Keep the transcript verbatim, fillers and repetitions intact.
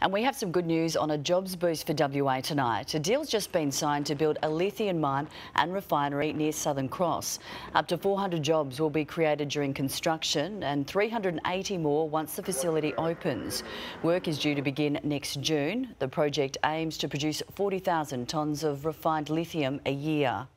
And we have some good news on a jobs boost for W A tonight. A deal's just been signed to build a lithium mine and refinery near Southern Cross. Up to four hundred jobs will be created during construction and three hundred eighty more once the facility opens. Work is due to begin next June. The project aims to produce forty thousand tonnes of refined lithium a year.